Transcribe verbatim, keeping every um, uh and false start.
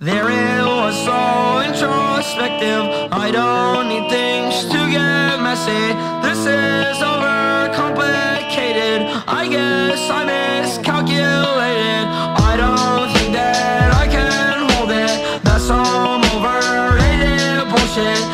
There it was so introspective. I don't need things to get messy. This is overcomplicated. I guess I miscalculated. I don't think that I can hold it. That's some overrated bullshit.